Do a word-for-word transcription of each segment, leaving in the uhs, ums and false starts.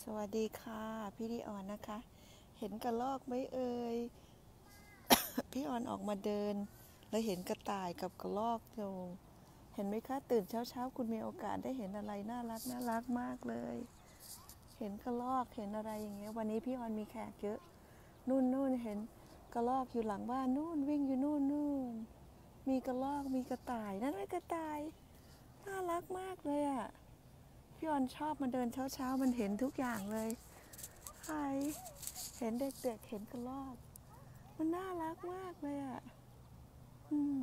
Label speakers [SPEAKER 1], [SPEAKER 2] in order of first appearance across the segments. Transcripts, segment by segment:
[SPEAKER 1] สวัสดีค่ะพี่ดิออนนะคะ เห็นกระรอกไหมเอ่ย พี่ออนออกมาเดินแล้วเห็นกระต่ายกับกระรอกอยู่เห็นไหมคะตื่นเช้าเช้าคุณมีโอกาสได้เห็นอะไรน่ารักน่ารักมากเลย เห็นกระรอกเห็นอะไรอย่างเงี้ยวันนี้พี่ออนมีแขกเยอะนู่นนู่นเห็นกระรอกอยู่หลังบ้านนู่นวิ่งอยู่นู่นนู่นมีกระรอกมีกระต่ายนั่นไอ้กระต่ายน่ารักมากเลยอ่ะพี่ออนชอบมาเดินเช้าเช้ามันเห็นทุกอย่างเลยใครเห็นเด็กๆเห็นกระรอกมันน่ารักมากเลยอ่ะอืม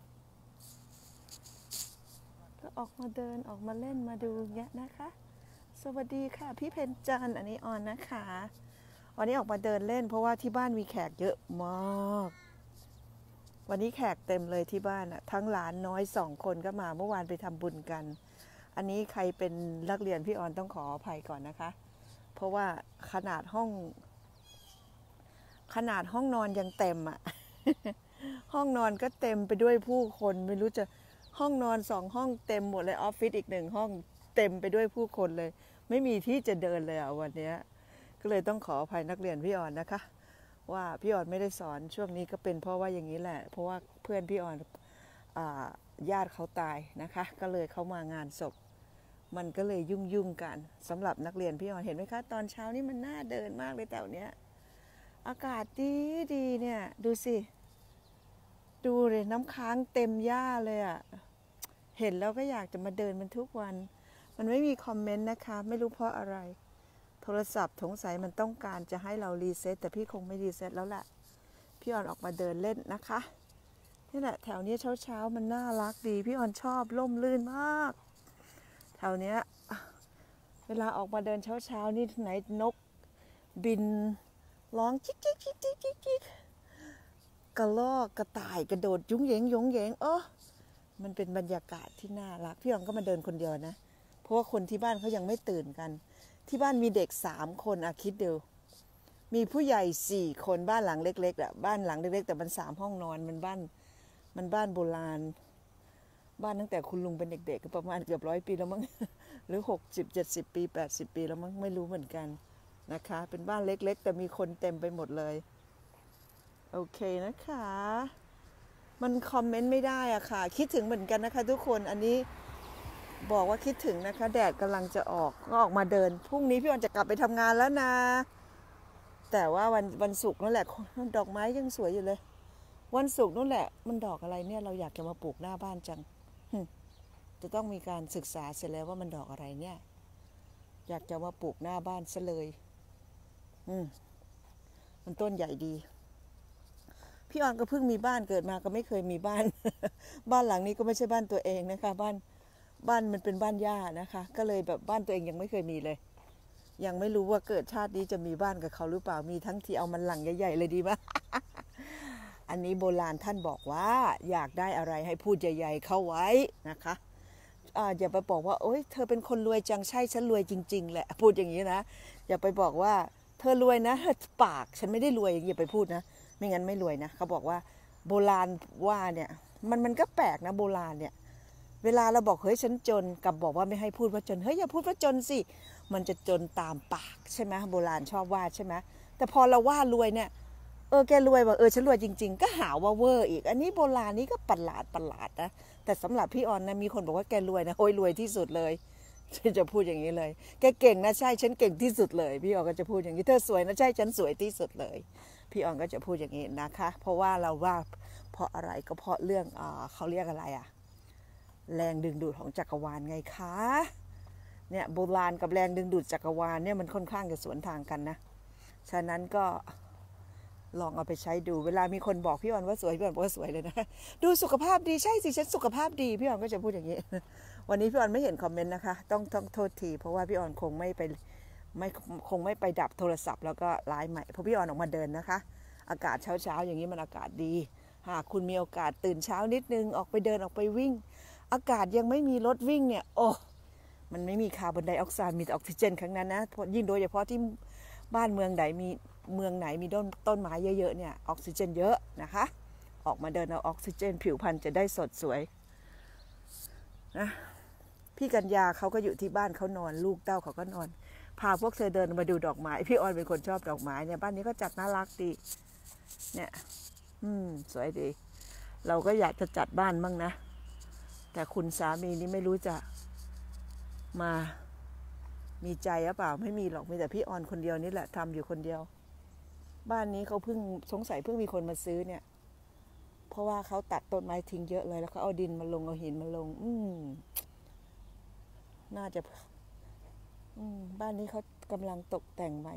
[SPEAKER 1] ก็ออกมาเดินออกมาเล่นมาดูเงี้ยนะคะสวัสดีค่ะพี่เพนจันอันนี้ออนนะคะวันนี้ออกมาเดินเล่นเพราะว่าที่บ้านมีแขกเยอะมากวันนี้แขกเต็มเลยที่บ้านอ่ะทั้งหลานน้อยสองคนก็มาเมื่อวานไปทำบุญกันอันนี้ใครเป็นนักเรียนพี่ออนต้องขออภัยก่อนนะคะเพราะว่าขนาดห้องขนาดห้องนอนยังเต็มอ่ะ ห้องนอนก็เต็มไปด้วยผู้คนไม่รู้จะห้องนอนสองห้องเต็มหมดเลยออฟฟิศอีกหนึ่งห้องเต็มไปด้วยผู้คนเลยไม่มีที่จะเดินเลยอ่ะวันนี้ก็เลยต้องขออภัยนักเรียนพี่ออนนะคะว่าพี่ออนไม่ได้สอนช่วงนี้ก็เป็นเพราะว่าอย่างนี้แหละเพราะว่าเพื่อนพี่ออนอ่าญาติเขาตายนะคะก็เลยเขามางานศพมันก็เลยยุ่งยุ่งกันสำหรับนักเรียนพี่ออนเห็นไหมคะตอนเช้านี้มันน่าเดินมากเลยแถวเนี้ยอากาศดีดีเนี่ยดูสิดูเลยน้ำค้างเต็มหญ้าเลยอ่ะเห็นแล้วก็อยากจะมาเดินมันทุกวันมันไม่มีคอมเมนต์นะคะไม่รู้เพราะอะไรโทรศัพท์สงสัยมันต้องการจะให้เรารีเซ็ตแต่พี่คงไม่รีเซ็ตแล้วแหละพี่ออนออกมาเดินเล่นนะคะนี่แหละแถวนี้เช้าเช้ามันน่ารักดีพี่ออนชอบร่มรื่นมากแถวเนี้ยเวลาออกมาเดินเช้าเช้านี่ไหนนกบินร้องจิ๊กจิ๊กจิ๊กจิ๊กจิ๊กจิ๊กกระรอกกระต่ายกระโดดยุ้งเหยงยุ้งเหยงเออมันเป็นบรรยากาศที่น่ารักพี่ออนก็มาเดินคนเดียวนะเพราะว่าคนที่บ้านเขายังไม่ตื่นกันที่บ้านมีเด็กสามคนอะคิดดูมีผู้ใหญ่สี่คนบ้านหลังเล็กๆอะบ้านหลังเล็กๆแต่มันสามห้องนอนมันบ้านมันบ้านโบราณบ้านตั้งแต่คุณลุงเป็นเด็กๆก็ประมาณเกือบร้อยปีแล้วมั้งหรือหกสิบเจ็ดสิบปีแปดสิบปีแล้วมั้งไม่รู้เหมือนกันนะคะเป็นบ้านเล็กๆแต่มีคนเต็มไปหมดเลยโอเคนะคะมันคอมเมนต์ไม่ได้อะค่ะคิดถึงเหมือนกันนะคะทุกคนอันนี้บอกว่าคิดถึงนะคะแดดกำลังจะออกก็ออกมาเดินพรุ่งนี้พี่วันจะกลับไปทำงานแล้วนะแต่ว่าวันวันศุกร์นั่นแหละดอกไม้ยังสวยอยู่เลยวันศุกร์นั่นแหละมันดอกอะไรเนี่ยเราอยากจะมาปลูกหน้าบ้านจังจะต้องมีการศึกษาเสร็จแล้วว่ามันดอกอะไรเนี่ยอยากจะมาปลูกหน้าบ้านซะเลยอืมมันต้นใหญ่ดีพี่ออนก็เพิ่งมีบ้านเกิดมาก็ไม่เคยมีบ้าน บ้านหลังนี้ก็ไม่ใช่บ้านตัวเองนะคะบ้านบ้านมันเป็นบ้านย่านะคะก็เลยแบบบ้านตัวเองยังไม่เคยมีเลยยังไม่รู้ว่าเกิดชาตินี้จะมีบ้านกับเขาหรือเปล่ามีทั้งที่เอามันหลังใหญ่ๆเลยดีไหม อันนี้โบราณท่านบอกว่าอยากได้อะไรให้พูดใหญ่ๆเข้าไว้นะคะอ่าอย่าไปบอกว่าโอ๊ยเธอเป็นคนรวยจังใช่ฉันรวยจริงๆแหละพูดอย่างนี้นะอย่าไปบอกว่าเธอรวยนะปากฉันไม่ได้รวยอย่าไปพูดนะไม่งั้นไม่รวยนะเขาบอกว่าโบราณว่าเนี่ยมันมันก็แปลกนะโบราณเนี่ยเวลาเราบอกเฮ้ยฉันจนกับบอกว่าไม่ให้พูดว่าจนเฮ้ยอย่าพูดว่าจนสิมันจะจนตามปากใช่ไหมโบราณชอบว่าใช่ไหมแต่พอเราว่ารวยเนี่ยเออแกรวยบอกเออฉันรวยจริงๆก็หาว่าเวอร์อีกอันนี้โบราณนี้ก็ประหลาดประหลาดนะแต่สำหรับพี่ออนนะมีคนบอกว่าแกรวยนะโอ้ยรวยที่สุดเลยฉันจะพูดอย่างนี้เลยแกเก่งนะใช่ฉันเก่งที่สุดเลยพี่ออนก็จะพูดอย่างนี้เธอสวยนะใช่ฉันสวยที่สุดเลยพี่ออนก็จะพูดอย่างนี้นะคะเพราะว่าเราว่าเพราะอะไรก็เพราะเรื่องอ่าเขาเรียกอะไรอะแรงดึงดูดของจักรวาลไงคะเนี่ยโบราณกับแรงดึงดูดจักรวาลเนี่ยมันค่อนข้างจะสวนทางกันนะฉะนั้นก็ลองเอาไปใช้ดูเวลามีคนบอกพี่ออนว่าสวยพี่ออนบอกว่าสวยเลยนะดูสุขภาพดีใช่สิฉันสุขภาพดีพี่ออนก็จะพูดอย่างนี้วันนี้พี่ออนไม่เห็นคอมเมนต์นะคะต้องต้องโทษทีเพราะว่าพี่ออนคงไม่ไปไม่คงไม่ไปดับโทรศัพท์แล้วก็ไลฟ์ใหม่เพราะพี่ออนออกมาเดินนะคะอากาศเช้าเช้าอย่างนี้มันอากาศดีหากคุณมีโอกาสตื่นเช้านิดนึงออกไปเดินออกไปวิ่งอากาศยังไม่มีรถวิ่งเนี่ยโอ้มันไม่มีคาร์บอนไดออกไซด์มีแต่ออกซิเจนข้างนั้นนะยิ่งโดยเฉพาะที่บ้านเมืองไหนมีเมืองไหนมีต้นต้นไม้เยอะๆเนี่ยออกซิเจนเยอะนะคะออกมาเดินเอาออกซิเจนผิวพรรณจะได้สดสวยนะพี่กัญญาเขาก็อยู่ที่บ้านเขานอนลูกเต้าเขาก็นอนพาพวกเธอเดินมาดูดอกไม้พี่ออนเป็นคนชอบดอกไม้เนี่ยบ้านนี้ก็จัดน่ารักดีเนี่ยอืมสวยดีเราก็อยากจะจัดบ้านบ้างนะแต่คุณสามีนี่ไม่รู้จะมามีใจหรือเปล่าไม่มีหรอกมีแต่พี่ออนคนเดียวนี่แหละทำอยู่คนเดียวบ้านนี้เขาเพิ่งสงสัยเพิ่งมีคนมาซื้อเนี่ยเพราะว่าเขาตัดต้นไม้ทิ้งเยอะเลยแล้วเขาเอาดินมาลงเอาหินมาลงอืมน่าจะอืมบ้านนี้เขากำลังตกแต่งใหม่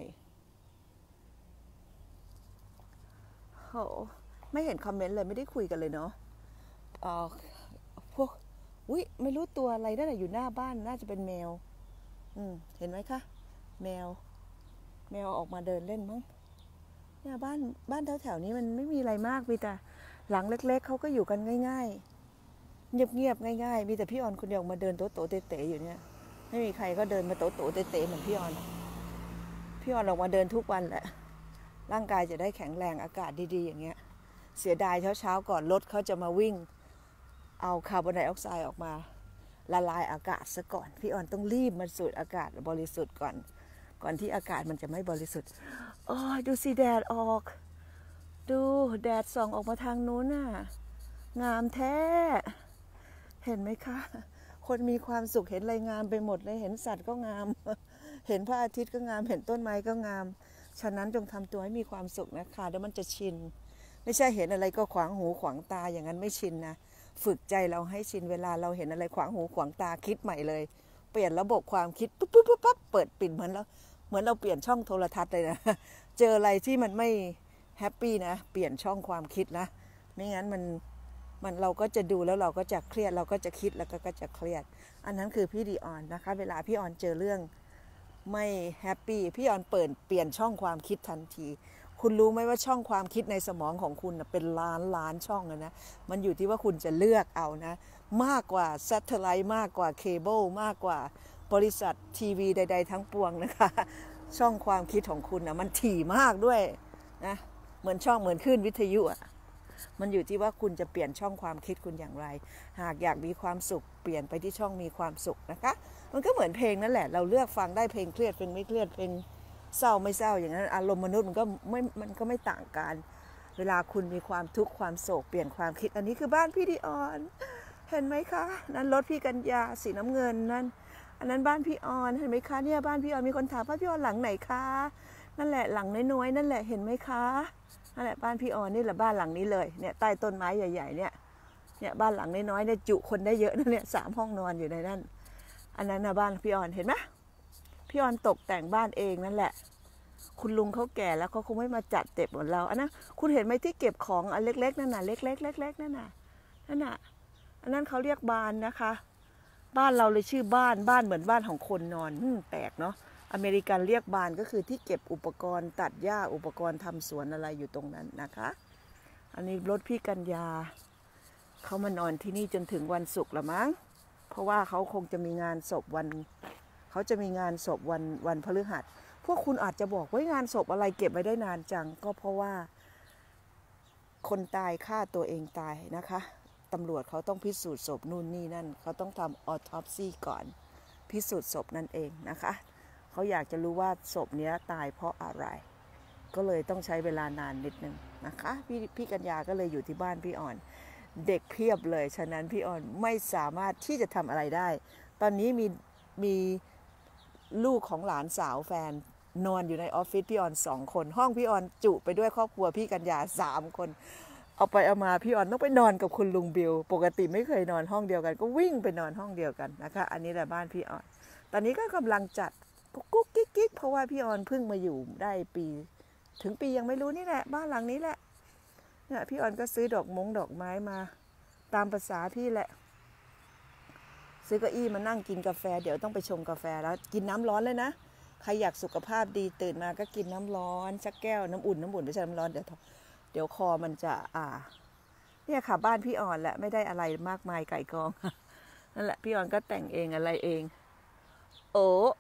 [SPEAKER 1] โหไม่เห็นคอมเมนต์เลยไม่ได้คุยกันเลยเนาะเอ่อพวกอุ๊ยไม่รู้ตัวอะไรนั่นแหละอยู่หน้าบ้านน่าจะเป็นแมวอืมเห็นไหมคะแมวแมวออกมาเดินเล่นมั้งเนี่ยบ้านบ้านแถวๆนี้มันไม่มีอะไรมากมีแต่หลังเล็กๆเขาก็อยู่กันง่ายๆเงียบๆง่ายๆมีแต่พี่ออนคนเดียวมาเดินโต๊ะๆเต๋ๆอยู่เนี่ยไม่มีใครก็เดินมาโต๊ะๆเต๋ๆเหมือนพี่ออนพี่ออนออกมาเดินทุกวันแหละร่างกายจะได้แข็งแรงอากาศดีๆอย่างเงี้ยเสียดายเช้าๆก่อนรถเขาจะมาวิ่งเอาคาร์บอนไดออกไซด์ออกมาละลายอากาศซะก่อนพี่ออนต้องรีบมาสูดอากาศบริสุทธิ์ก่อนก่อนที่อากาศมันจะไม่บริสุทธิ์โอ้ยดูสิแดดออกดูแดดส่องออกมาทางนู้นน่ะงามแท้เห็นไหมคะคนมีความสุขเห็นอะไรงามไปหมดเลยเห็นสัตว์ก็งามเห็นพระอาทิตย์ก็งามเห็นต้นไม้ก็งามฉะนั้นจงทำตัวให้มีความสุขนะคะเดี๋ยวมันจะชินไม่ใช่เห็นอะไรก็ขวางหูขวางตาอย่างนั้นไม่ชินนะฝึกใจเราให้ชินเวลาเราเห็นอะไรขวางหูขวางตาคิดใหม่เลยเปลี่ยนระบบความคิดปุ๊บปุ๊บปุ๊บปั๊บเปิดปิดเหมือนแล้วเหมือนเราเปลี่ยนช่องโทรทัศน์เลยนะเจออะไรที่มันไม่แฮปปี้นะเปลี่ยนช่องความคิดนะไม่งั้นมันมันเราก็จะดูแล้วเราก็จะเครียดเราก็จะคิดแล้วก็จะเครียดอันนั้นคือพี่ดีออนนะคะเวลาพี่ออนเจอเรื่องไม่แฮปปี้พี่ออนเปิดเปลี่ยนช่องความคิดทันทีคุณรู้ไหมว่าช่องความคิดในสมองของคุณเป็นล้านล้านช่องนะมันอยู่ที่ว่าคุณจะเลือกเอานะมากกว่าแซตเทอร์ไลท์มากกว่าเคเบิลมากกว่าบริษัททีวีใดๆทั้งปวงนะคะช่องความคิดของคุณนะมันถี่มากด้วยนะเหมือนช่องเหมือนคลื่นวิทยุอ่ะมันอยู่ที่ว่าคุณจะเปลี่ยนช่องความคิดคุณอย่างไรหากอยากมีความสุขเปลี่ยนไปที่ช่องมีความสุขนะคะมันก็เหมือนเพลงนั่นแหละเราเลือกฟังได้เพลงเครียดเพลงไม่เครียดเพลงเศร้าไม่เศร้าอย่างนั้นอารมณ์มนุษย์มันก็ไม่มันก็ไม่ต่างกันเวลาคุณมีความทุกข์ความโศกเปลี่ยนความคิดอันนี้คือบ้านพี่ดิออนเห็นไหมคะนั่นรถพี่กัญญาสีน้ำเงินนั่นอันนั้นบ้านพี่ออนเห็นไหมคะเนี่ยบ้านพี่ออนมีคนถามว่าพี่ออนหลังไหนคะนั่นแหละหลังน้อยๆนั่นแหละเห็นไหมคะนั่นแหละบ้านพี่ออนนี่แหละบ้านหลังนี้เลยเนี่ยใต้ต้นไม้ใหญ่ๆเนี่ยเนี่ยบ้านหลังน้อยๆเนี่ยจุคนได้เยอะนะเนี่ยสามห้องนอนอยู่ในนั้นอันนั้นนะบ้านพี่ออนเห็นไหมพี่ออนตกแต่งบ้านเองนั่นแหละคุณลุงเขาแก่แล้วเขาคงไม่มาจัดเก็บเหมือนเราอันนั้นคุณเห็นไหมที่เก็บของอันเล็กๆนั่นน่ะเล็กๆเล็กๆนั่นน่ะนั่นน่ะอันนั้นเขาเรียกบานนะคะบ้านเราเลยชื่อบ้านบ้านเหมือนบ้านของคนนอนแปลกเนาะอเมริกันเรียกบานก็คือที่เก็บอุปกรณ์ตัดหญ้าอุปกรณ์ทำสวนอะไรอยู่ตรงนั้นนะคะอันนี้รถพี่กัญญาเขามานอนที่นี่จนถึงวันศุกร์ละมั้งเพราะว่าเขาคงจะมีงานศพวันเขาจะมีงานศพวันวันพฤหัสพวกคุณอาจจะบอกว่างานศพอะไรเก็บไว้ได้นานจังก็เพราะว่าคนตายฆ่าตัวเองตายนะคะตำรวจเขาต้องพิสูจน์ศพนู่นนี่นั่นเขาต้องทำออทอปซีก่อนพิสูจน์ศพนั่นเองนะคะเขาอยากจะรู้ว่าศพนี้ตายเพราะอะไรก็เลยต้องใช้เวลานานนิดนึงนะคะพี่พี่กัญญาก็เลยอยู่ที่บ้านพี่อ่อนเด็กเพียบเลยฉะนั้นพี่อ่อนไม่สามารถที่จะทำอะไรได้ตอนนี้มีมีลูกของหลานสาวแฟนนอนอยู่ในออฟฟิศพี่ออนสองคนห้องพี่ออนจุไปด้วยครอบครัวพี่กัญญาสามคนเอาไปเอามาพี่ออนต้องไปนอนกับคุณลุงบิวปกติไม่เคยนอนห้องเดียวกันก็วิ่งไปนอนห้องเดียวกันนะคะอันนี้แหละบ้านพี่ออนตอนนี้ก็กำลังจัดกุ๊กกิ๊กกิ๊กเพราะว่าพี่ออนเพิ่งมาอยู่ได้ปีถึงปียังไม่รู้นี่แหละบ้านหลังนี้แหละเนี่ยพี่ออนก็ซื้อดอกมงดอกไม้มาตามภาษาพี่แหละซื้อเก้าอี้มานั่งกินกาแฟเดี๋ยวต้องไปชงกาแฟแล้วกินน้ำร้อนเลยนะใครอยากสุขภาพดีตื่นมาก็กินน้ำร้อนสักแก้วน้ำอุ่นน้ำอุ่นไม่ใช่น้ำร้อนเดี๋ยวเดี๋ยวคอมันจะอ่าเนี่ยค่ะบ้านพี่ออนแหละไม่ได้อะไรมากมายไก่กองนั่นแหละพี่ออนก็แต่งเองอะไรเองโอ้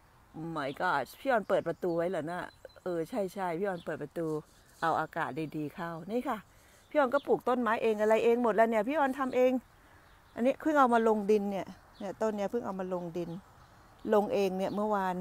[SPEAKER 1] my god พี่ออนเปิดประตูไว้เหรอนะเออใช่ใช่พี่ออนเปิดประตูเอาอากาศดีๆเข้านี่ค่ะพี่ออนก็ปลูกต้นไม้เองอะไรเองหมดแล้วเนี่ยพี่ออนทำเองอันนี้เพิ่งเอามาลงดินเนี่ยเนี่ยต้นเนี้ยเพิ่งเอามาลงดินลงเองเนี่ยเมื่อวาน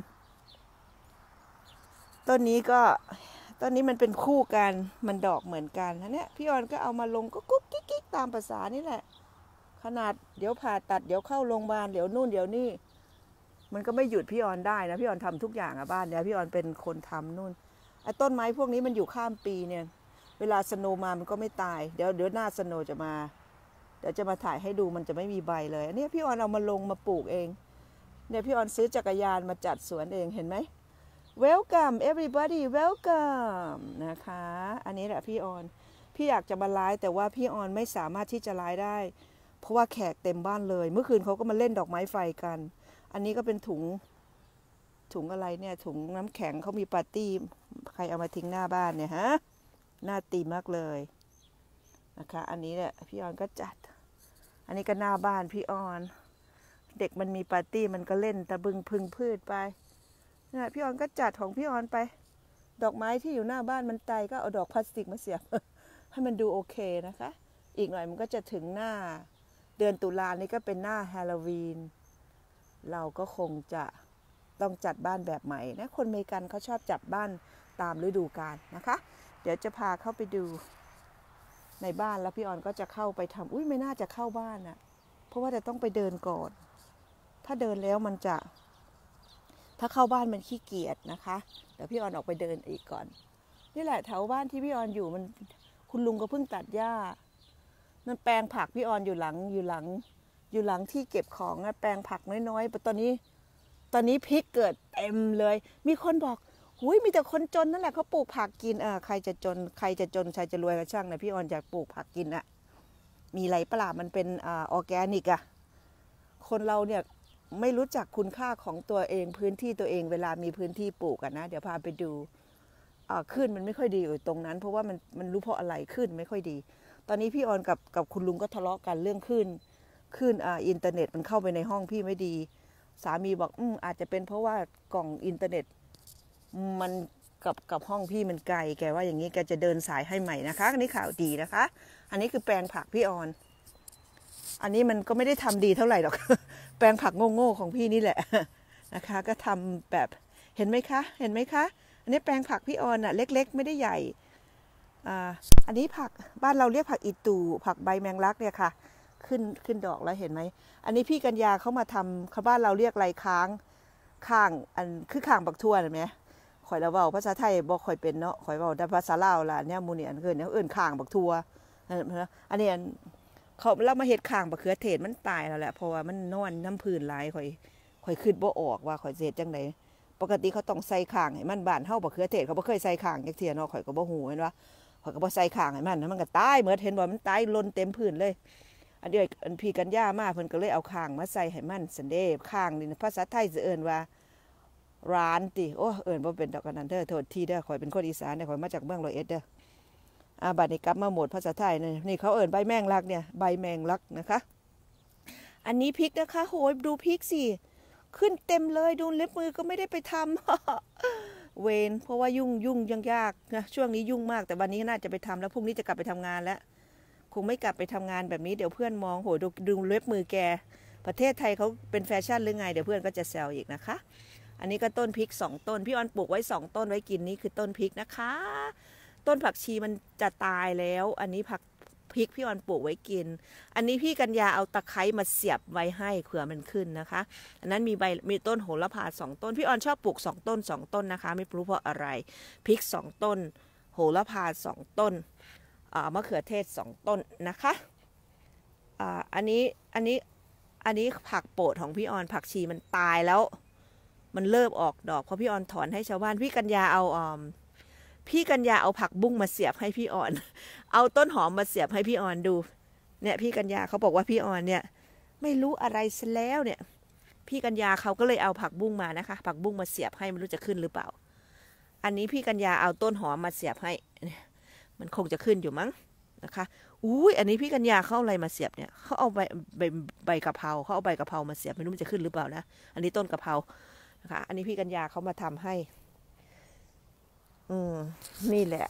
[SPEAKER 1] ต้นนี้ก็ต้นนี้มันเป็นคู่กันมันดอกเหมือนกันนะเนี่ยพี่ออนก็เอามาลงก็กุ๊กกิ๊กกิ๊กตามภาษานี่แหละขนาดเดี๋ยวผ่าตัดเดี๋ยวเข้าโรงพยาบาลเดี๋ยวนู่นเดี๋ยวนี่มันก็ไม่หยุดพี่ออนได้นะพี่ออนทำทุกอย่างอะบ้านเนี่ยพี่ออนเป็นคนทำนู่นไอ้ต้นไม้พวกนี้มันอยู่ข้ามปีเนี่ยเวลาสโนว์มามันก็ไม่ตายเดี๋ยวเดี๋ยวหน้าสโนว์จะมาเดี๋ยวจะมาถ่ายให้ดูมันจะไม่มีใบเลยอันนี้พี่ออนเอามาลงมาปลูกเองเนี่ยพี่ออนซื้อจักรยานมาจัดสวนเองเห็นไหม Welcome everybody welcome นะคะอันนี้แหละพี่ออนพี่อยากจะมาไลฟ์แต่ว่าพี่ออนไม่สามารถที่จะไลฟ์ได้เพราะว่าแขกเต็มบ้านเลยเมื่อคืนเขาก็มาเล่นดอกไม้ไฟกันอันนี้ก็เป็นถุงถุงอะไรเนี่ยถุงน้ำแข็งเขามีปาร์ตี้ใครเอามาทิ้งหน้าบ้านเนี่ยฮะน่าตีมากเลยนะคะอันนี้แหละพี่ออนก็จัดอันนี้ก็หน้าบ้านพี่ออนเด็กมันมีปาร์ตี้มันก็เล่นตะบึงพึงพืชไปนะพี่ออนก็จัดของพี่ออนไปดอกไม้ที่อยู่หน้าบ้านมันตายก็เอาดอกพลาสติกมาเสียบ ให้มันดูโอเคนะคะอีกหน่อยมันก็จะถึงหน้าเดือนตุลานี่ก็เป็นหน้าฮาโลวีนเราก็คงจะต้องจัดบ้านแบบใหม่นะคนอเมริกันเขาชอบจัดบ้านตามฤดูกาลนะคะเดี๋ยวจะพาเข้าไปดูในบ้านแล้วพี่ออนก็จะเข้าไปทำอุ้ยไม่น่าจะเข้าบ้านอะเพราะว่าจะต้องไปเดินก่อนถ้าเดินแล้วมันจะถ้าเข้าบ้านมันขี้เกียจนะคะเดี๋ยวพี่ออนออกไปเดินอีกก่อนนี่แหละแถวบ้านที่พี่ออนอยู่มันคุณลุงก็เพิ่งตัดหญ้านั่นแปลงผักพี่ออนอยู่หลังอยู่หลังอยู่หลังที่เก็บของนะแปลงผักน้อยๆตอนนี้ตอนนี้พริกเกิดเต็มเลยมีคนบอกหุยมีแต่คนจนนั่นแหละเขาปลูกผักกินเออใครจะจนใครจะจนใครจะรวยก็ช่างนะพี่ออนอยากปลูกผักกินอะมีไรปลามันเป็นอ่าออร์แกนิกอะคนเราเนี่ยไม่รู้จักคุณค่าของตัวเองพื้นที่ตัวเองเวลามีพื้นที่ปลูกกันนะเดี๋ยวพาไปดูอ่าขึ้นมันไม่ค่อยดีอยู่ตรงนั้นเพราะว่ามันมันรู้เพราะอะไรขึ้นไม่ค่อยดีตอนนี้พี่ออนกับกับคุณลุงก็ทะเลาะกันเรื่องขึ้นขึ้นอ่าอินเทอร์เน็ตมันเข้าไปในห้องพี่ไม่ดีสามีบอกอืมอาจจะเป็นเพราะว่ากล่องอินเทอร์เน็ตมันกับกับห้องพี่มันไกลแกว่าอย่างนี้แกจะเดินสายให้ใหม่นะคะอันนี้ข่าวดีนะคะอันนี้คือแปลงผักพี่ออนอันนี้มันก็ไม่ได้ทำดีเท่าไหร่หรอก แปลงผักโง่ๆของพี่นี่แหละนะคะก็ทำแบบเห็นไหมคะเห็นไหมคะอันนี้แปลงผักพี่ออนอ่ะเล็กๆไม่ได้ใหญ่อ่าอันนี้ผักบ้านเราเรียกผักอีตูผักใบแมงลักเนี่ยค่ะขึ้นขึ้นดอกแล้วเห็นไหมอันนี้พี่กัญญาเขามาทำเขาบ้านเราเรียกไรค้างข้างอันคือข้างบักทั่วเห็นไหมข่อยเราเว้าภาษาไทยบอกข่อยเป็นเนาะข่อยเว้าแต่ภาษาลาวล่ะเนี่ยมูนี่อันเกินเนี่ยเอิ้นข้างบักทั่วอันนี้เขาเรามาเห็ดข้างบักเขือเทศมันตายแล้วแหละเพราะว่ามันนอนน้ำพื้นหลายข่อยข่อยขึ้นบ่ออกว่าข่อยเฮ็ดจังได๋ปกติเขาต้องใส่ข้างให้มันบ้านเฮาบักเขือเทศเขาบ่เคยใส่ข้างจักเที่ยเนาะข่อยก็บ่ฮู้แม่นว่าข่อยก็บ่ใส่ข้างให้มันมันก็ตายเหมือนเห็นบ่มันตายล้นเต็มพื้นเลยอันเดียวอันพี่กัญญามาเพิ่นก็เลยเอาข้างมาใส่ให้มันซั่นเด้ข้างนี่ภาษาไทยสิเอิ้นว่าร้านติโอ้เอิ้นบ่เป็นดอกกันนั่นเด้อโทษทีเด้อข่อยเป็นคนอีสานเด้อข่อยมาจากเมืองร้อยเอ็ดเด้ออ่าบัดนี้กลับมาหมดภาษาไทยนี่นี่เขาเอิ้นใบแมงลักเนี่ยใบแมงลักนะคะอันนี้พริกนะคะโหยดูพริกสิขึ้นเต็มเลยดูเล็บมือก็ไม่ได้ไปทำ เวนเพราะว่ายุ่งยุ่งยังยากนะช่วงนี้ยุ่งมากแต่วันนี้น่าจะไปทำแล้วพรุ่งนี้จะกลับไปทำงานแล้วคงไม่กลับไปทำงานแบบนี้เดี๋ยวเพื่อนมองโหดูดูเล็บมือแกประเทศไทยเขาเป็นแฟชั่นหรือไงเดี๋ยวเพื่อนก็จะแซวอีกนะคะอันนี้ก็ต้นพริกสองต้นพี่ออนปลูกไว้สองต้นไว้กินนี่คือต้นพริกนะคะต้นผักชีมันจะตายแล้วอันนี้ผักพริกพี่ออนปลูกไว้กินอันนี้พี่กัญญาเอาตะไคร้มาเสียบไว้ให้เผื่อมันขึ้นนะคะอันนั้นมีใบมีต้นโหระพาสองต้นพี่ออนชอบปลูกสองต้นสองต้นนะคะไม่รู้เพราะอะไรพริกสองต้นโหระพาสองต้นมะเขือเทศสองต้นนะคะอ่าอันนี้อันนี้อันนี้ผักโปรดของพี่ออนผักชีมันตายแล้วมันเริ่มออกดอกเพราะพี่ออนถอนให้ชาวบ้านพี่กัญญาเอาออมพี่กัญญาเอาผักบุ้งมาเสียบให้พี่ออนเอาต้นหอมมาเสียบให้พี่ออนดูเนี่ยพี่กัญญาเขาบอกว่าพี่ออนเนี่ยไม่รู้อะไรซะแล้วเนี่ยพี่กัญญาเขาก็เลยเอาผักบุ้งมานะคะผักบุ้งมาเสียบให้ไม่รู้จะขึ้นหรือเปล่าอันนี้พี่กัญญาเอาต้นหอมมาเสียบให้มันคงจะขึ้นอยู่มั้งนะคะอุ้ยอันนี้พี่กัญญาเขาอะไรมาเสียบเนี่ยเขาเอาใบใบใบกะเพราเขาเอาใบกะเพรามาเสียบไม่รู้มันจะขึ้นหรือเปล่านะอันนี้ต้นกะเพรานะคะอันนี้พี่กัญญาเขามาทำให้อืมนี่แหละ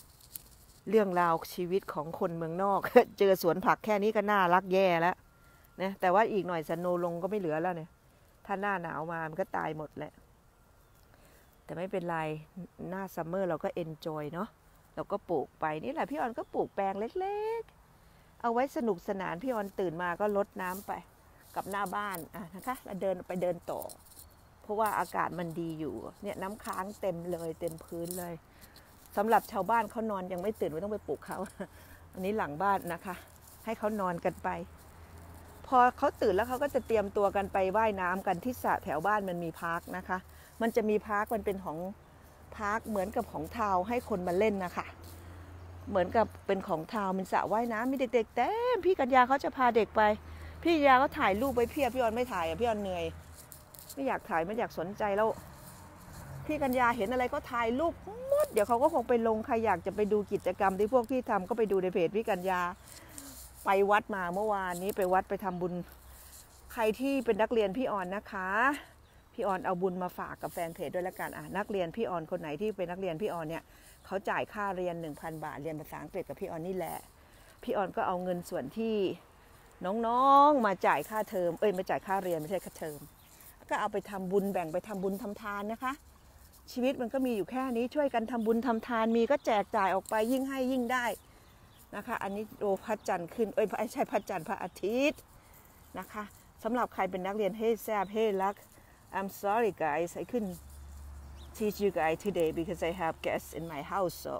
[SPEAKER 1] เรื่องราวชีวิตของคนเมืองนอก เจอสวนผักแค่นี้ก็น่ารักแย่แล้วนะแต่ว่าอีกหน่อยสโนว์ลงก็ไม่เหลือแล้วเนี่ยถ้าหน้าหนาวมามันก็ตายหมดแหละแต่ไม่เป็นไรหน้าซัมเมอร์เราก็เอนจอยเนาะเราก็ปลูกไปนี่แหละพี่ออนก็ปลูกแปลงเล็กๆเอาไว้สนุกสนานพี่ออนตื่นมาก็รดน้ำไปกับหน้าบ้านอ่ะนะคะแล้วเดินไปเดินต่อเพราะว่าอากาศมันดีอยู่เนี่ยน้ำค้างเต็มเลยเต็มพื้นเลยสำหรับชาวบ้านเขานอนยังไม่ตื่นไม่ต้องไปปลุกเขาอันนี้หลังบ้านนะคะให้เขานอนกันไปพอเขาตื่นแล้วเขาก็จะเตรียมตัวกันไปว่ายน้ำกันที่สระแถวบ้านมันมีพาร์คนะคะมันจะมีพาร์คมันเป็นของพาร์คเหมือนกับของทาวให้คนมาเล่นนะคะเหมือนกับเป็นของทาวเป็นสระว่ายน้ำมีเด็กๆเต็มพี่กัญญาเขาจะพาเด็กไปพี่กัญญาก็ถ่ายรูปไปเพียบพี่ออนไม่ถ่ายอ่ะพี่ออนเหนื่อยไม่อยากถ่ายไม่อยากสนใจแล้วพี่กัญญาเห็นอะไรก็ถ่ายรูปหมดเดี๋ยวเขาก็คงไปลงใครอยากจะไปดูกิจกรรมที่พวกพี่ทำก็ไปดูในเพจพี่กัญญาไปวัดมาเมื่อวานนี้ไปวัดไปทำบุญใครที่เป็นนักเรียนพี่ออนนะคะพี่ออนเอาบุญมาฝากกับแฟนเพจด้วยละกันอ่ะนักเรียนพี่ออนคนไหนที่เป็นนักเรียนพี่ออนเนี่ยเขาจ่ายค่าเรียน หนึ่งพัน บาทเรียนภาษาอังกฤษกับพี่ออนนี่แหละพี่ออนก็เอาเงินส่วนที่น้องๆมาจ่ายค่าเทอมเอ้ยมาจ่ายค่าเรียนไม่ใช่ค่าเทอมก็เอาไปทำบุญแบ่งไปทำบุญทำทานนะคะชีวิตมันก็มีอยู่แค่นี้ช่วยกันทำบุญทำทานมีก็แจกจ่ายออกไปยิ่งให้ยิ่งได้นะคะอันนี้โอ้พระจันทร์ขึ้นเอ้ยไม่ใช่พระจันทร์พระอาทิตย์นะคะสำหรับใครเป็นนักเรียนเฮ้แซบเฮ้รัก I'm sorry guys I couldn't teach you guys today because I have guests in my house so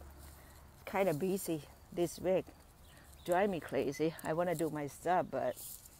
[SPEAKER 1] kind of busy this week drive me crazy I want to do my stuff but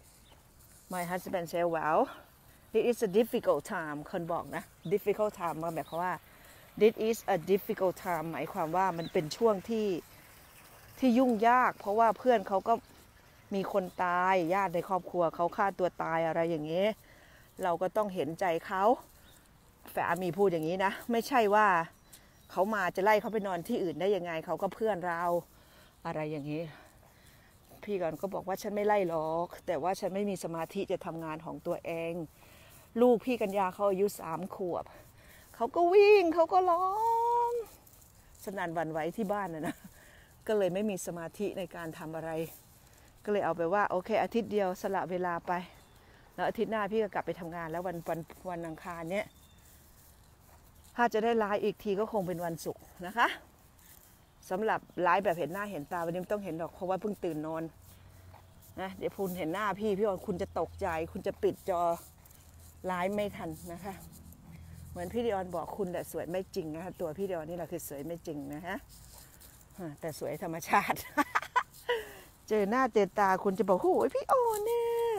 [SPEAKER 1] my husband said well this is a difficult time คนบอกนะ difficult time หมายความว่า this is a difficult time หมายความว่ามันเป็นช่วงที่ที่ยุ่งยากเพราะว่าเพื่อนเขาก็มีคนตายญาติในครอบครัวเขาฆ่าตัวตายอะไรอย่างนี้เราก็ต้องเห็นใจเขาแฝดมีพูดอย่างนี้นะไม่ใช่ว่าเขามาจะไล่เขาไปนอนที่อื่นได้ยังไงเขาก็เพื่อนเราอะไรอย่างนี้พี่ก่อนก็บอกว่าฉันไม่ไล่หรอกแต่ว่าฉันไม่มีสมาธิจะทำงานของตัวเองลูกพี่กัญญาเขาอายุสามขวบเขาก็วิ่งเขาก็ร้องสนั่นหวั่นไหวที่บ้านนะนะก็เลยไม่มีสมาธิในการทำอะไรก็เลยเอาไปว่าโอเคอาทิตย์เดียวสละเวลาไปแล้วอาทิตย์หน้าพี่ก็กลับไปทำงานแล้ววันวันวันอังคารเนี้ยถ้าจะได้ไลฟ์อีกทีก็คงเป็นวันศุกร์นะคะสำหรับไลฟ์แบบเห็นหน้าเห็นตาวันนี้ไม่ต้องเห็นหรอกเพราะว่าเพิ่งตื่นนอนนะเดี๋ยวคุณเห็นหน้าพี่พี่ว่าคุณจะตกใจคุณจะปิดจอไลฟ์ไม่ทันนะคะเหมือนพี่ดิออนบอกคุณแต่สวยไม่จริงนะคะตัวพี่ดิออนนี่แหละคือสวยไม่จริงนะฮะแต่สวยธรรมชาติ เจอหน้าเจอตาคุณจะบอกโอ้ยพี่ออนเนี่ย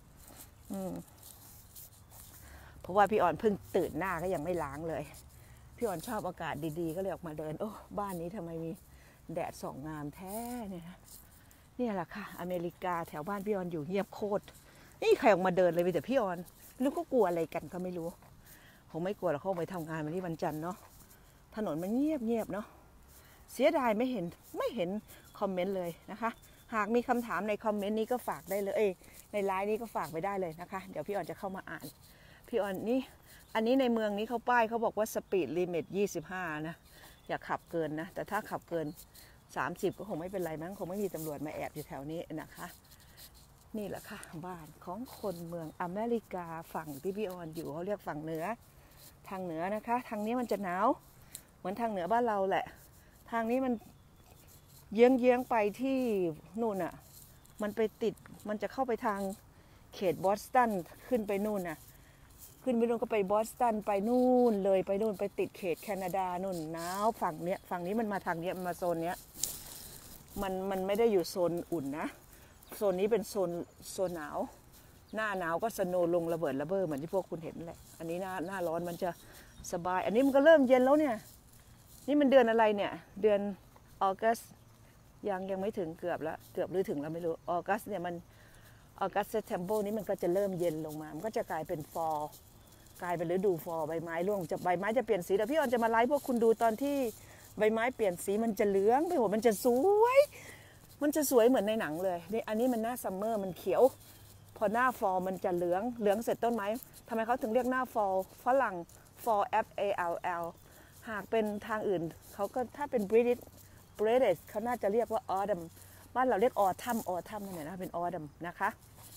[SPEAKER 1] เพราะว่าพี่ออนเพิ่งตื่นหน้าก็ยังไม่ล้างเลยพี่ออนชอบอากาศดีๆก็เลยออกมาเดินโอ้บ้านนี้ทำไมมีแดดส่องงามแท้เนี่ยนี่แหละค่ะอเมริกาแถวบ้านพี่ออนอยู่เงียบโคตรนี่ใครออกมาเดินเลยมีแต่พี่ออนลูกก็กลัวอะไรกันก็ไม่รู้คงไม่กลัวหรอกเขาไปทำงานวันที่วันจันทร์เนาะถนนมันเงียบเงียบเนาะเสียดายไม่เห็นไม่เห็นคอมเมนต์เลยนะคะหากมีคำถามในคอมเมนต์นี้ก็ฝากได้เลยเอ้ยในไลน์นี้ก็ฝากไปได้เลยนะคะเดี๋ยวพี่ออนจะเข้ามาอ่านพี่ออนนี่อันนี้ในเมืองนี้เขาป้ายเขาบอกว่าสปีดลิมิตยี่สิบห้านะอย่าขับเกินนะแต่ถ้าขับเกินสามสิบก็คงไม่เป็นไรมั้งคงไม่มีตำรวจมาแอบอยู่แถวนี้นะคะนี่แหละค่ะบ้านของคนเมืองอเมริกาฝั่งที่พี่ออนอยู่เขาเรียกฝั่งเหนือทางเหนือนะคะทางนี้มันจะหนาวเหมือนทางเหนือบ้านเราแหละทางนี้มันเยื้องเยื้องไปที่นู่นอ่ะมันไปติดมันจะเข้าไปทางเขตบอสตันขึ้นไปนู่นน่ะขึ้นไปนู่นก็ไปบอสตันไปนู่นเลยไปนู่นไปติดเขตแคนาดานู่นหนาวฝั่งเนี้ยฝั่งนี้มันมาทางเนี้ยมันมาโซนเนี้ยมันมันไม่ได้อยู่โซนอุ่นนะโซนนี้เป็นโซนโซนหนาวหน้าหนาวก็สโนว์ลงระเบิดระเบ้อเหมือนที่พวกคุณเห็นแหละอันนี้หน้าหน้าร้อนมันจะสบายอันนี้มันก็เริ่มเย็นแล้วเนี่ยนี่มันเดือนอะไรเนี่ยเดือนออกัสยังยังไม่ถึงเกือบแล้วเกือบหรือถึงแล้วไม่รู้ออกัสเนี่ยมันออกัสเซปเทมเบอร์นี้มันก็จะเริ่มเย็นลงมามันก็จะกลายเป็นฟอลกลายเป็นฤดูฟอลใบไม้ร่วงจะใบไม้จะเปลี่ยนสีแต่พี่ออนจะมาไลฟ์พวกคุณดูตอนที่ใบไม้เปลี่ยนสีมันจะเหลืองไปหมดมันจะสวยมันจะสวยเหมือนในหนังเลยนี่อันนี้มันหน้าซัมเมอร์มันเขียวพอหน้าฟอลมันจะเหลืองเหลืองเสร็จต้นไม้ทำไมเขาถึงเรียกหน้าฟอลฝรั่ง fall f a l l หากเป็นทางอื่นเขาก็ถ้าเป็น British British เขาน่าจะเรียกว่า autumn บ้านเราเรียก autumn autumn นั่นแหละนะเป็น autumn นะคะ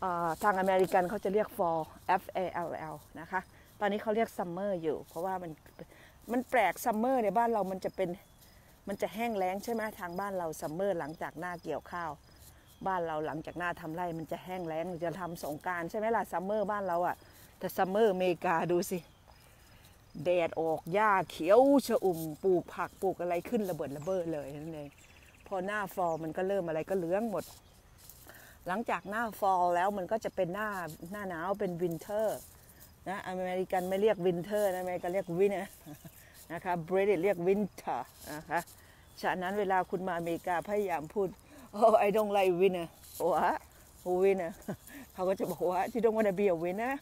[SPEAKER 1] ทางอเมริกันเขาจะเรียก fall F A L L นะคะตอนนี้เขาเรียก summer อยู่เพราะว่ามันมันแปลก summer ในบ้านเรามันจะเป็นมันจะแห้งแล้งใช่ไหมทางบ้านเรา summer หลังจากหน้าเกี่ยวข้าวบ้านเราหลังจากหน้าทำไร่มันจะแห้งแล้งจะทำสงกรานต์ใช่ไหมล่ะ summer บ้านเราอ่ะแต่ summer อเมริกาดูสิแดดออกหญ้าเขียวชอุ่มปลูกผักปลูกอะไรขึ้นระเบิดระเบ้อเลยนั่นเองพอหน้า fall มันก็เริ่มอะไรก็เหลืองหมดหลังจากหน้า fall แล้วมันก็จะเป็นหน้าหน้าหนาวเป็น winter นะอเมริกันไม่เรียก winter นะอเมริกันเรียก winter นะคะบริเตนเรียก winter นะคะฉะนั้นเวลาคุณมาอเมริกาพยายามพูด oh I don't like winter โอ้ฮะ winter เขาก็จะบอกว่า you don't want to be a winner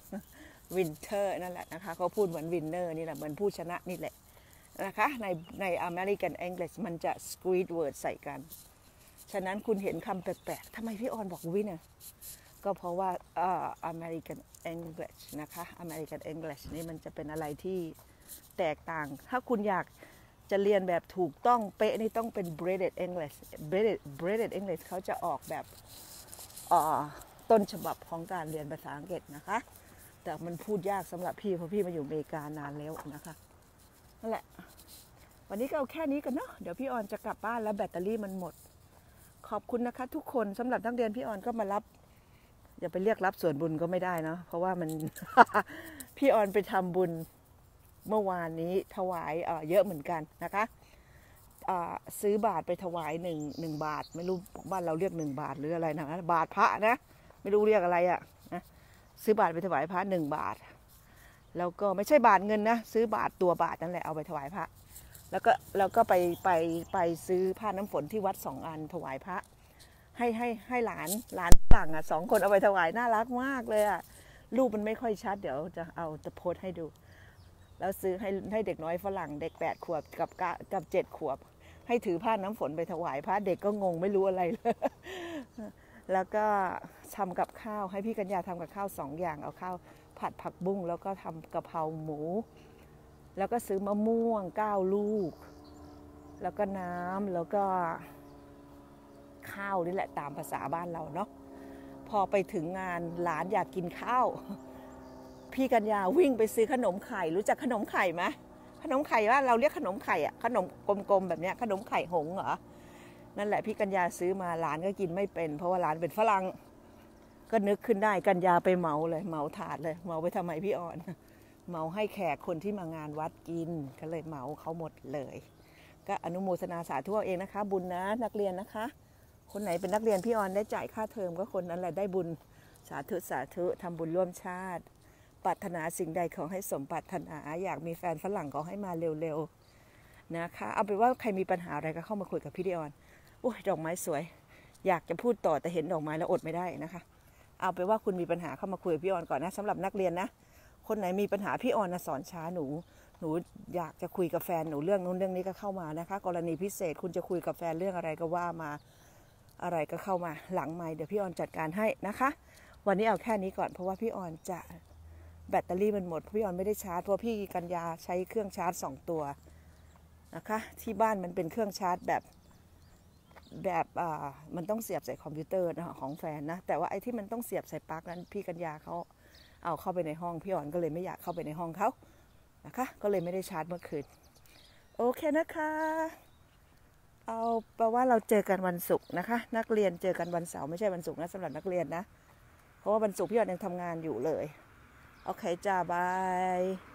[SPEAKER 1] winter นั่นแหละนะคะเขาพูดเหมือน winner นี่แหละเหมือนผู้ชนะนี่แหละนะคะในใน American English มันจะ squeeze word ใส่กันฉะนั้นคุณเห็นคำแปลกๆทำไมพี่ออนบอก winner ก็เพราะว่า uh, American English นะคะ American English นี่มันจะเป็นอะไรที่แตกต่างถ้าคุณอยากจะเรียนแบบถูกต้องเป๊ะนี่ต้องเป็น British English British British English เขาจะออกแบบต้นฉบับของการเรียนภาษาอังกฤษนะคะแต่มันพูดยากสำหรับพี่เพราะพี่มาอยู่อเมริกานานแล้วนะคะนั่นแหละวันนี้ก็เอาแค่นี้กันเนาะเดี๋ยวพี่ออนจะกลับบ้านแล้วแบตเตอรี่มันหมดขอบคุณนะคะทุกคนสำหรับนักเรียนพี่ออนก็มารับอย่าไปเรียกรับส่วนบุญก็ไม่ได้เนาะเพราะว่ามัน พี่ออนไปทำบุญเมื่อวานนี้ถวายเยอะเหมือนกันนะคะซื้อบาทไปถวายหนึ่งหนึ่งบาทไม่รู้บ้านเราเรียกหนึ่งบาทหรืออะไรนะบาทพระนะไม่รู้เรียกอะไรอ่ะนะซื้อบาทไปถวายพระหนึ่งบาทแล้วก็ไม่ใช่บาทเงินนะซื้อบาทตัวบาทนั่นแหละเอาไปถวายพระแล้วก็แล้วก็ไปไปไปซื้อผ้าน้ำฝนที่วัดสองอันถวายพระให้ให้ให้หลานหลานต่างอ่ะสองคนเอาไปถวายน่ารักมากเลยอ่ะรูปมันไม่ค่อยชัดเดี๋ยวจะเอาจะโพสให้ดูแล้วซื้อให้ให้เด็กน้อยฝรั่งเด็กแปดขวบกับกับเจ็ดขวบให้ถือผ้าน้ำฝนไปถวายพระเด็กก็งงไม่รู้อะไรเลยแล้วก็ทำกับข้าวให้พี่กัญญาทำกับข้าวสองอย่างเอาข้าวผัดผักบุ้งแล้วก็ทำกะเพราหมูแล้วก็ซื้อมะม่วงเก้าลูกแล้วก็น้ำแล้วก็ข้าวนี่แหละตามภาษาบ้านเราเนาะพอไปถึงงานหลานอยากกินข้าวพี่กัญญาวิ่งไปซื้อขนมไข่รู้จักขนมไข่ไหมขนมไข่ว่าเราเรียกขนมไข่อะขนมกลมๆแบบนี้ขนมไข่หงเหรอนั่นแหละพี่กัญญาซื้อมาหลานก็กินไม่เป็นเพราะว่าหลานเป็นฝรั่งก็นึกขึ้นได้กัญญาไปเหมาเลยเหมาถาดเลยเหมาไปทำไมพี่อ่อนเหมาให้แขกคนที่มางานวัดกินก็เลยเหมาเขาหมดเลยก็อนุโมทนาสาธุเองนะคะบุญนะนักเรียนนะคะคนไหนเป็นนักเรียนพี่ออนได้จ่ายค่าเทอมก็คนนั้นแหละได้บุญสาธุสาธุทำบุญร่วมชาติปรารถนาสิ่งใดขอให้สมปรารถนาอยากมีแฟนฝรั่งขอให้มาเร็วๆนะคะเอาเป็นว่าใครมีปัญหาอะไรก็เข้ามาคุยกับพี่ออนโอ้ยดอกไม้สวยอยากจะพูดต่อแต่เห็นดอกไม้แล้วอดไม่ได้นะคะเอาไปว่าคุณมีปัญหาเข้ามาคุยกับพี่ออนก่อนนะสำหรับนักเรียนนะคนไหนมีปัญหาพี่ออนนะสอนช้าหนูหนูอยากจะคุยกับแฟนหนูเรื่องนู้นเรื่องนี้ก็เข้ามานะคะกรณีพิเศษคุณจะคุยกับแฟนเรื่องอะไรก็ว่ามาอะไรก็เข้ามาหลังไมค์เดี๋ยวพี่ออนจัดการให้นะคะวันนี้เอาแค่นี้ก่อนเพราะว่าพี่ออนจะแบตเตอรี่มันหมดพี่ออนไม่ได้ชาร์จเพราะพี่กัญญาใช้เครื่องชาร์จสองตัวนะคะที่บ้านมันเป็นเครื่องชาร์จแบบแบบอ่ามันต้องเสียบใส่คอมพิวเตอร์นะของแฟนนะแต่ว่าไอ้ที่มันต้องเสียบใส่ปลั๊กนั้นพี่กัญญาเขาเอาเข้าไปในห้องพี่อ่อนก็เลยไม่อยากเข้าไปในห้องเขานะคะก็เลยไม่ได้ชาร์จเมื่อคืนโอเคนะคะเอาแปลว่าเราเจอกันวันศุกร์นะคะนักเรียนเจอกันวันเสาร์ไม่ใช่วันศุกร์นะสำหรับนักเรียนนะเพราะว่าวันศุกร์พี่อ่อนยังทำงานอยู่เลยโอเคจ้าบาย